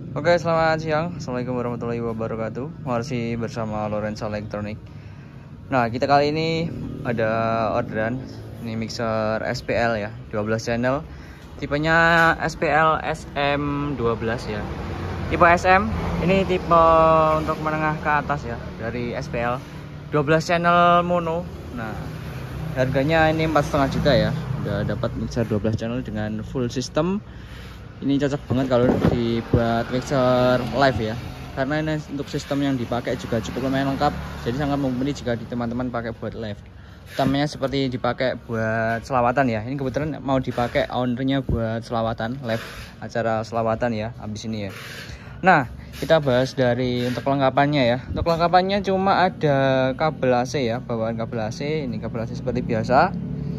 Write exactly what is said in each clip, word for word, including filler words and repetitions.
Oke, selamat siang. Assalamualaikum warahmatullahi wabarakatuh. Masih bersama Lorenza Electronic. Nah, kita kali ini ada orderan. Ini mixer S P L ya, dua belas channel. Tipenya S P L S M dua belas ya. Tipe S M, ini tipe untuk menengah ke atas ya, dari S P L. dua belas channel mono. Nah, harganya ini empat koma lima juta ya. Udah dapat mixer dua belas channel dengan full system. Ini cocok banget kalau dibuat mixer live ya, karena ini untuk sistem yang dipakai juga cukup lumayan lengkap, jadi sangat mumpuni jika di teman-teman pakai buat live. Utamanya seperti dipakai buat selawatan ya. Ini kebetulan mau dipakai ownernya buat selawatan live, acara selawatan ya habis ini ya. Nah, kita bahas dari untuk kelengkapannya ya. Untuk kelengkapannya cuma ada kabel A C ya, bawaan kabel A C. Ini kabel A C seperti biasa.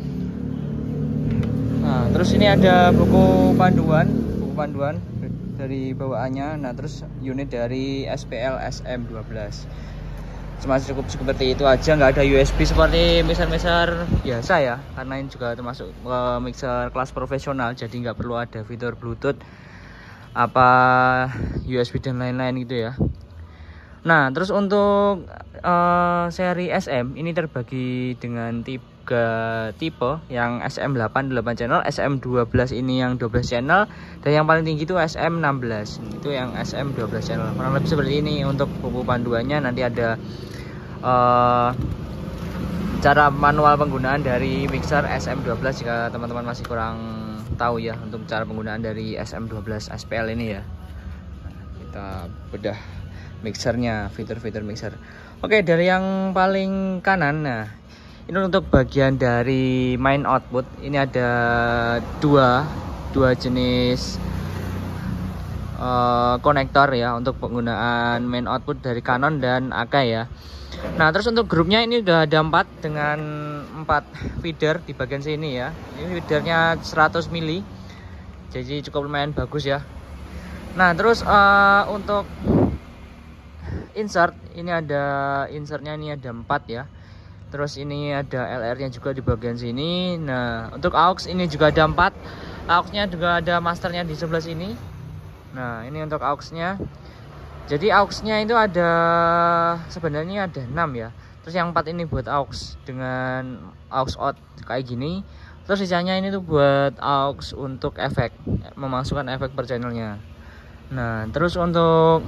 Nah, terus ini ada buku panduan, buku panduan dari bawaannya. Nah, terus unit dari S P L S M dua belas. Cuma cukup seperti itu aja, nggak ada U S B seperti mixer-mixer biasa ya. Karena ini juga termasuk uh, mixer kelas profesional, jadi nggak perlu ada fitur Bluetooth, apa U S B dan lain-lain gitu ya. Nah, terus untuk uh, seri S M ini terbagi dengan tiga tipe, yang S M delapan delapan channel, S M dua belas ini yang dua belas channel, dan yang paling tinggi itu S M enam belas. Itu yang S M dua belas channel. Kurang lebih seperti ini untuk buku panduannya. Nanti ada uh, cara manual penggunaan dari mixer S M dua belas jika teman-teman masih kurang tahu ya untuk cara penggunaan dari S M dua belas S P L ini ya. Nah, kita bedah mixernya, fitur-fitur mixer. Oke, dari yang paling kanan, nah ini untuk bagian dari main output. Ini ada dua dua jenis uh, konektor ya untuk penggunaan main output dari Canon dan Akai ya. Nah, terus untuk grupnya ini udah ada empat dengan empat feeder di bagian sini ya. Ini feedernya seratus mili, jadi cukup lumayan bagus ya. Nah, terus uh, untuk insert, ini ada insertnya, ini ada empat ya. Terus ini ada L R nya juga di bagian sini. Nah, untuk aux ini juga ada empat. Auxnya juga ada masternya di sebelah sini. Nah, ini untuk auxnya. Jadi auxnya itu ada, sebenarnya ada enam ya. Terus yang empat ini buat aux dengan aux out kayak gini. Terus sisanya ini tuh buat aux untuk efek, memasukkan efek per channelnya. Nah, terus untuk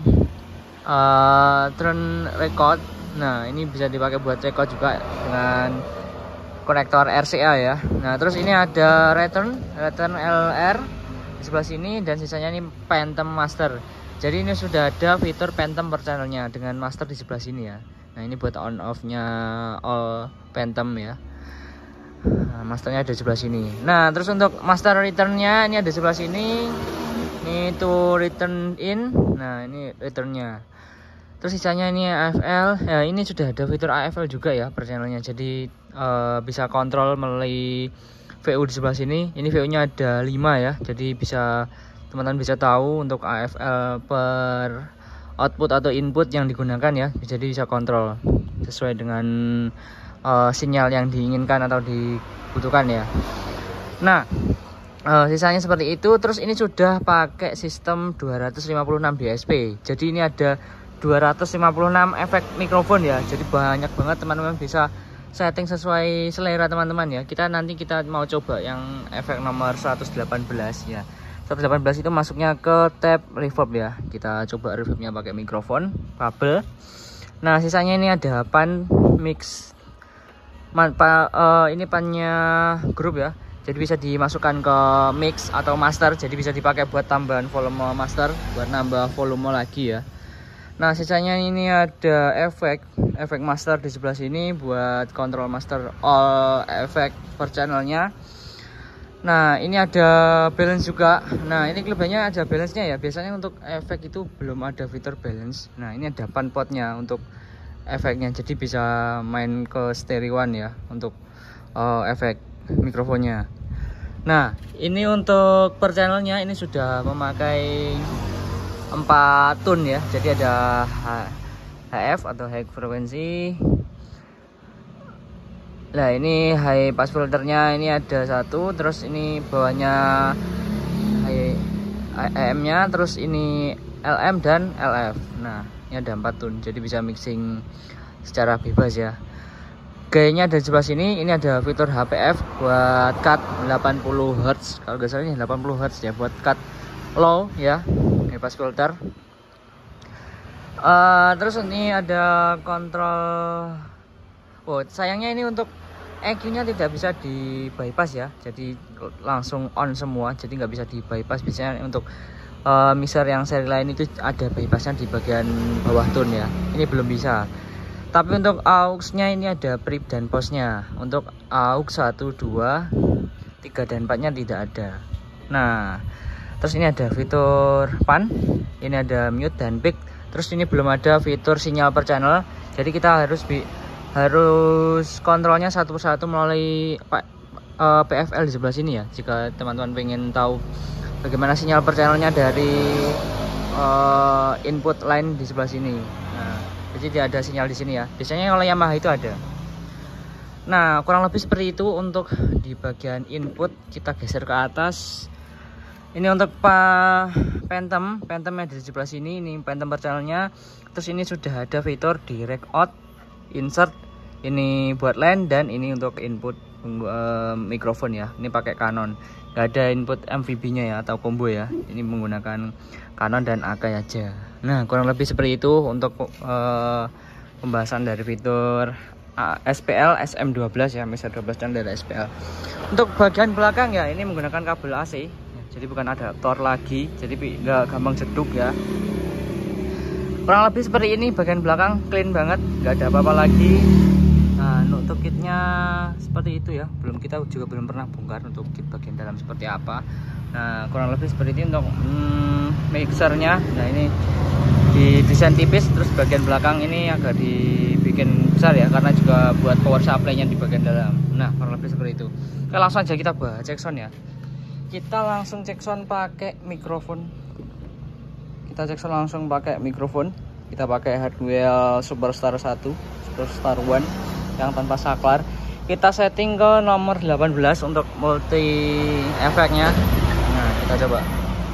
uh, turn record, nah ini bisa dipakai buat record juga dengan konektor R C A ya. Nah, terus ini ada return return L R di sebelah sini, dan sisanya ini Phantom Master. Jadi ini sudah ada fitur Phantom per channelnya dengan master di sebelah sini ya. Nah, ini buat on off nya all Phantom ya. Nah, masternya ada di sebelah sini. Nah, terus untuk master returnnya ini ada di sebelah sini. Ini to return in. Nah, ini returnnya. Terus sisanya ini A F L. Ya, ini sudah ada fitur A F L juga ya per channelnya. Jadi uh, bisa kontrol melalui V U di sebelah sini. Ini V U-nya ada lima ya. Jadi bisa teman-teman bisa tahu untuk A F L per output atau input yang digunakan ya. Jadi bisa kontrol sesuai dengan uh, sinyal yang diinginkan atau dibutuhkan ya. Nah, uh, sisanya seperti itu. Terus ini sudah pakai sistem dua ratus lima puluh enam D S P. Jadi ini ada dua ratus lima puluh enam efek mikrofon ya. Jadi banyak banget, teman-teman bisa setting sesuai selera teman-teman ya. Kita nanti kita mau coba yang efek nomor seratus delapan belas ya. seratus delapan belas itu masuknya ke tab reverb ya. Kita coba reverbnya pakai mikrofon kabel. Nah, sisanya ini ada pan mix man, pa, uh, ini pannya grup ya. Jadi bisa dimasukkan ke mix atau master. Jadi bisa dipakai buat tambahan volume master, buat nambah volume lagi ya. Nah, sisanya ini ada efek efek master di sebelah sini buat kontrol master all efek per channelnya. Nah, ini ada balance juga. Nah, ini kelebihannya ada balance-nya ya. Biasanya untuk efek itu belum ada fitur balance. Nah, ini ada pan potnya untuk efeknya. Jadi bisa main ke stereoan ya untuk uh, efek mikrofonnya. Nah, ini untuk per channelnya ini sudah memakai empat tone ya. Jadi ada H F atau high frequency. Nah, ini high pass filternya ini ada satu, terus ini bawahnya high A M nya, terus ini L M dan L F. Nah, ini ada empat tune, jadi bisa mixing secara bebas ya. Kayaknya ada di sebelah sini. Ini ada fitur H P F buat cut delapan puluh hertz. Kalau nggak salah ini delapan puluh hertz ya, buat cut low ya. Ini pas filter. Uh, terus ini ada kontrol. Oh, sayangnya ini untuk E Q-nya tidak bisa di bypass ya, jadi langsung on semua, jadi nggak bisa di bypass. Biasanya untuk uh, mixer yang seri lain itu ada bypassnya di bagian bawah tone ya, ini belum bisa. Tapi untuk aux-nya ini ada prep dan post-nya. Untuk aux satu, dua, tiga dan empat-nya tidak ada. Nah, terus ini ada fitur pan, ini ada mute dan pick. Terus ini belum ada fitur sinyal per channel, jadi kita harus bi harus kontrolnya satu persatu melalui uh, P F L di sebelah sini ya. Jika teman-teman pengen tahu bagaimana sinyal per channelnya dari uh, input line di sebelah sini. Nah, jadi tidak ada sinyal di sini ya. Biasanya kalau Yamaha itu ada. Nah, kurang lebih seperti itu untuk di bagian input. Kita geser ke atas. Ini untuk Pak Phantom, Phantom yang di sebelah sini. Ini Phantom per channelnya. Terus ini sudah ada fitur direct out, insert, ini buat line, dan ini untuk input uh, mikrofon ya. Ini pakai Canon, nggak ada input M V B-nya ya atau combo ya. Ini menggunakan Canon dan Akai aja. Nah, kurang lebih seperti itu untuk uh, pembahasan dari fitur uh, S P L S M dua belas ya, mixer dua belas dan dari S P L. Untuk bagian belakang ya, ini menggunakan kabel A C, jadi bukan adaptor lagi, jadi nggak gampang jeduk ya. Kurang lebih seperti ini, bagian belakang clean banget, nggak ada apa-apa lagi. Nah, untuk kitnya seperti itu ya, belum kita juga belum pernah bongkar untuk kit bagian dalam seperti apa. Nah, kurang lebih seperti ini untuk hmm, mixernya. Nah, ini didesain tipis, terus bagian belakang ini agak dibikin besar ya, karena juga buat power supply-nya di bagian dalam. Nah, kurang lebih seperti itu. Oke, langsung aja kita bahas cek sound ya. Kita langsung cek sound pakai mikrofon. Kita cek sound langsung pakai mikrofon. Kita pakai Hardwell Superstar satu, Superstar satu yang tanpa saklar. Kita setting ke nomor delapan belas untuk multi efeknya. Nah, kita coba.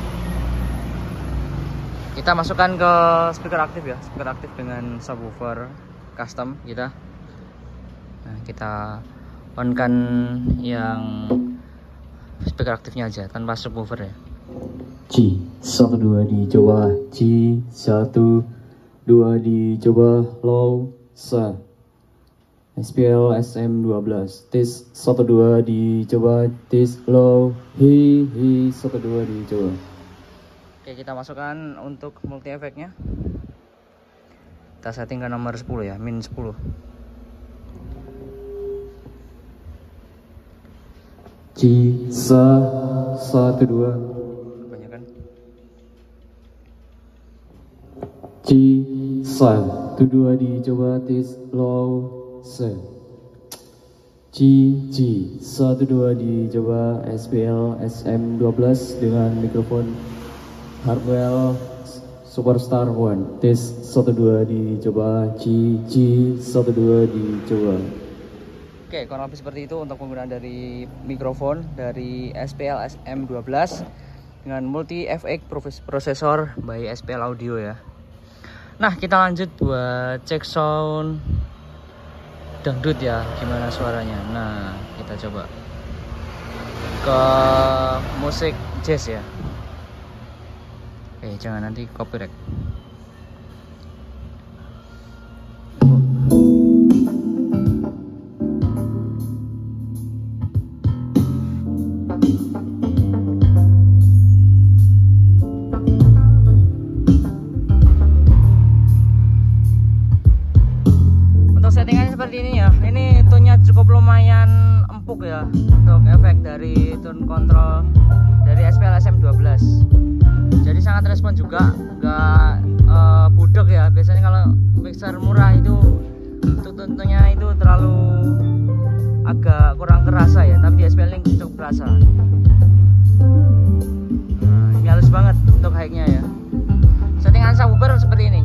Kita masukkan ke speaker aktif ya, speaker aktif dengan subwoofer custom kita. Nah, kita on kan yang speaker aktifnya aja tanpa subwoofer ya. G satu dua dicoba, G satu dua dicoba, low sa S P L S M dua belas, tis satu dua dicoba, tis low, hi hi satu dua dicoba. Oke, kita masukkan untuk multi efeknya. Kita setting ke nomor sepuluh ya, min sepuluh. G sa satu dua. G satu dua dicoba, tis low se G G satu dua dicoba, S P L S M dua belas dengan mikrofon Hardwell Superstar satu, tis satu dua dicoba, G G satu dua dicoba. Oke, kurang lebih seperti itu untuk penggunaan dari mikrofon dari S P L S M dua belas dengan multi F X prosesor by S P L Audio ya. Nah, kita lanjut buat cek sound dangdut ya, gimana suaranya. Nah, kita coba ke musik jazz ya. Eh, jangan nanti copyright. Seperti ini ya, ini tone-nya cukup lumayan empuk ya untuk efek dari tone control dari S P L S M dua belas. Jadi sangat respon juga, nggak uh, budek ya. Biasanya kalau mixer murah itu untuk tone-nya itu terlalu agak kurang kerasa ya, tapi di S P L ini cukup kerasa. Nah, ini halus banget untuk high-nya ya. Settingan subwoofer seperti ini.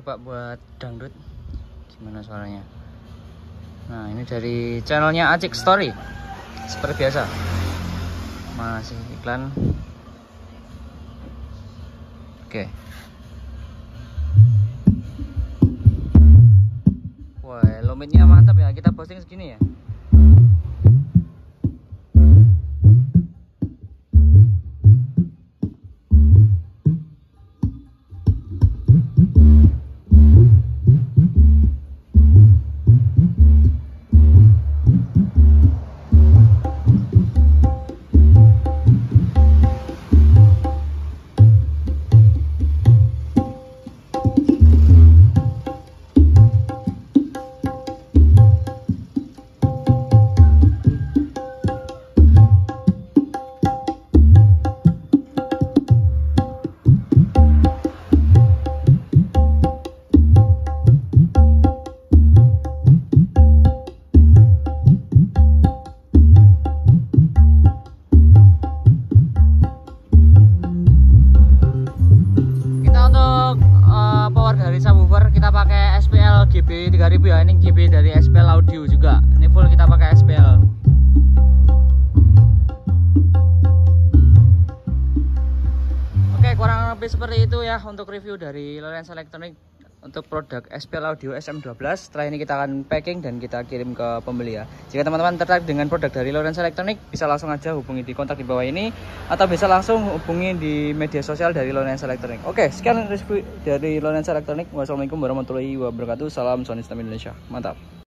coba buat dangdut gimana suaranya. Nah ini dari channelnya Acik Story seperti biasa, masih iklan. Oke. Wah lomitnya mantap ya, kita posting segini ya. Subwoofer kita pakai S P L G B tiga ribu ya, ini G B dari S P L Audio juga. Ini full kita pakai S P L. Oke, kurang lebih seperti itu ya untuk review dari Lowlands Electronic untuk produk S P L Audio S M dua belas. Setelah ini kita akan packing dan kita kirim ke pembeli ya. Jika teman-teman tertarik dengan produk dari Lowlands Electronic, bisa langsung aja hubungi di kontak di bawah ini, atau bisa langsung hubungi di media sosial dari Lowlands Electronic. Oke, sekian review dari Lowlands Electronic. Wassalamualaikum warahmatullahi wabarakatuh. Salam Sony System Indonesia. Mantap.